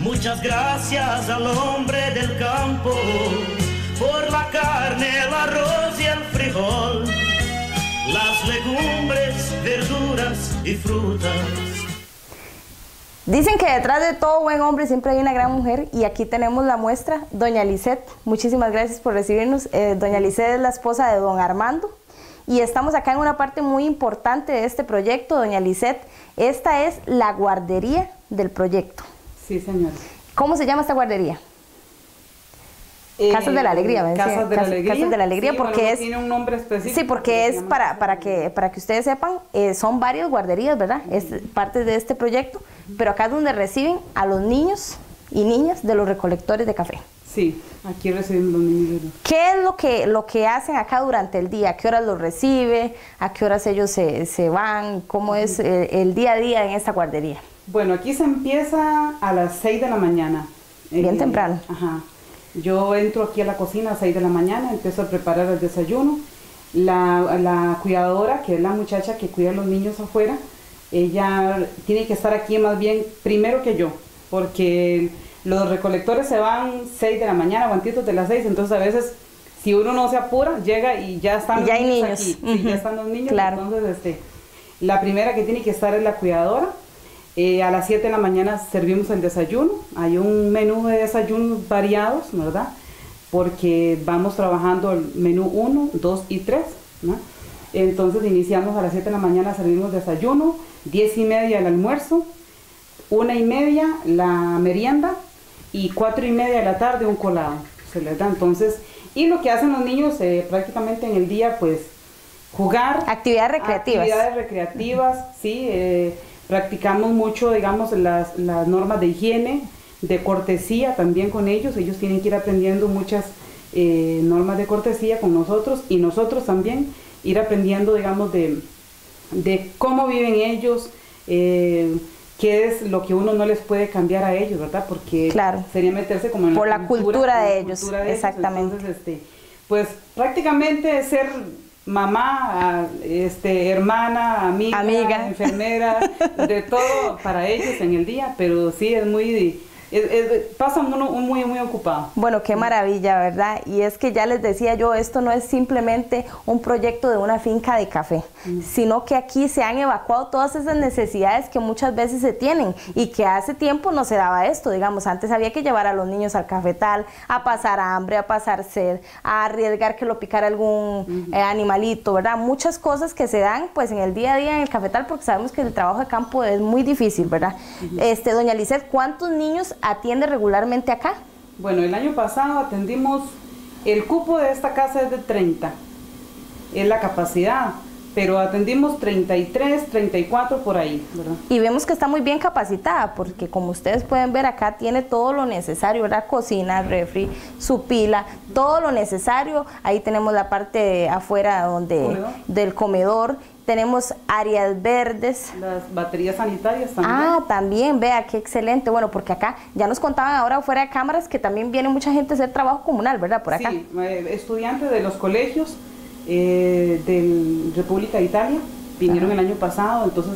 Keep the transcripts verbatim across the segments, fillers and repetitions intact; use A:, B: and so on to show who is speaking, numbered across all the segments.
A: Muchas gracias al hombre del campo por la carne, el arroz y el frijol, las legumbres, verduras y frutas.
B: Dicen que detrás de todo buen hombre siempre hay una gran mujer, y aquí tenemos la muestra. Doña Lisette, muchísimas gracias por recibirnos. Eh, doña Lisette es la esposa de don Armando, y estamos acá en una parte muy importante de este proyecto. Doña Lisette, esta es la guardería del proyecto.
C: Sí, señora.
B: ¿Cómo se llama esta guardería?
C: Eh,
B: Casas de la Alegría, me
C: Casas de la Alegría.
B: Casas de la Alegría,
C: sí,
B: porque
C: bueno,
B: es...
C: tiene un nombre específico.
B: Sí, porque es para, para, que, para que ustedes sepan, eh, son varias guarderías, ¿verdad? Es parte de este proyecto, pero acá es donde reciben a los niños y niñas de los recolectores de café.
C: Sí, aquí recibimos los niños.
B: ¿Qué es lo que, lo que hacen acá durante el día? ¿A qué horas los recibe? ¿A qué horas ellos se, se van? ¿Cómo es el, el día a día en esta guardería?
C: Bueno, aquí se empieza a las seis de la mañana.
B: Bien
C: eh,
B: temprano.
C: Ajá. Yo entro aquí a la cocina a las seis de la mañana, empiezo a preparar el desayuno. La, la cuidadora, que es la muchacha que cuida a los niños afuera, ella tiene que estar aquí más bien primero que yo, porque los recolectores se van seis de la mañana o antes de las seis, entonces a veces si uno no se apura, llega y ya están
B: y ya
C: los niños,
B: niños
C: aquí.
B: Uh-huh.
C: Sí, ya están los niños,
B: claro.
C: Entonces este, la primera que tiene que estar es la cuidadora. Eh, a las siete de la mañana servimos el desayuno. Hay un menú de desayunos variados, ¿verdad? Porque vamos trabajando el menú uno, dos y tres, ¿no? Entonces iniciamos a las siete de la mañana, servimos desayuno, diez y media el almuerzo, una y media la merienda y cuatro y media de la tarde un colado. Se les da entonces, y lo que hacen los niños eh, prácticamente en el día, pues jugar.
B: Actividades recreativas.
C: Actividades recreativas, sí. Eh, Practicamos mucho, digamos, las, las normas de higiene, de cortesía también con ellos. Ellos tienen que ir aprendiendo muchas eh, normas de cortesía con nosotros, y nosotros también ir aprendiendo, digamos, de, de cómo viven ellos, eh, qué es lo que uno no les puede cambiar a ellos, ¿verdad? Porque
B: claro.
C: sería meterse como en
B: por
C: la,
B: la
C: cultura,
B: cultura de
C: la
B: ellos,
C: cultura de
B: exactamente.
C: Ellos. Entonces, este, pues prácticamente ser mamá, este, hermana, amiga,
B: amiga,
C: enfermera, de todo para ellos en el día, pero sí es muy, es, es, pasa uno muy, muy ocupado.
B: Bueno, qué maravilla, ¿verdad? Y es que ya les decía yo, esto no es simplemente un proyecto de una finca de café, mm. sino que aquí se han evacuado todas esas necesidades que muchas veces se tienen y que hace tiempo no se daba esto. Digamos, antes había que llevar a los niños al cafetal, a pasar hambre, a pasar sed, a arriesgar que lo picara algún uh-huh. eh, animalito, ¿verdad? Muchas cosas que se dan pues en el día a día en el cafetal, porque sabemos que el trabajo de campo es muy difícil, ¿verdad? Uh-huh. Este, doña Lisette, ¿cuántos niños atiende regularmente acá?
C: Bueno, el año pasado atendimos, el cupo de esta casa es de treinta, es la capacidad, pero atendimos treinta y tres, treinta y cuatro por ahí, ¿verdad?
B: Y vemos que está muy bien capacitada, porque como ustedes pueden ver acá tiene todo lo necesario, ¿verdad? Cocina, refri, su pila, todo lo necesario. Ahí tenemos la parte de afuera donde, ¿Comedor? del comedor. Tenemos áreas verdes.
C: Las baterías sanitarias también.
B: Ah, también, vea, qué excelente. Bueno, porque acá ya nos contaban ahora fuera de cámaras que también viene mucha gente a hacer trabajo comunal, ¿verdad? Por acá.
C: Sí, estudiantes de los colegios eh, de República de Italia vinieron Ajá. el año pasado, entonces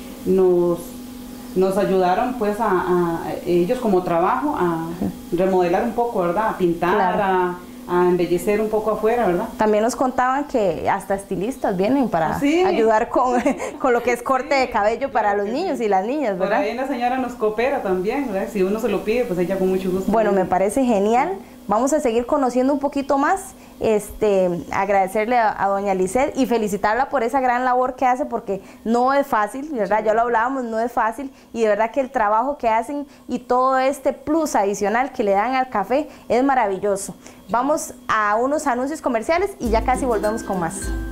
C: nos, nos ayudaron pues a, a ellos como trabajo a remodelar un poco, ¿verdad? A pintar, claro. a... a embellecer un poco afuera, ¿verdad?
B: También nos contaban que hasta estilistas vienen para sí. ayudar con, con lo que es corte sí, de cabello para claro los niños sí. y las niñas, ¿verdad?
C: Por ahí la señora nos coopera también, ¿verdad? Si uno se lo pide, pues ella con mucho gusto.
B: Bueno, me parece genial. Vamos a seguir conociendo un poquito más, este, agradecerle a, a doña Lisette y felicitarla por esa gran labor que hace, porque no es fácil, ¿verdad? Ya lo hablábamos, no es fácil, y de verdad que el trabajo que hacen y todo este plus adicional que le dan al café es maravilloso. Vamos a unos anuncios comerciales y ya casi volvemos con más.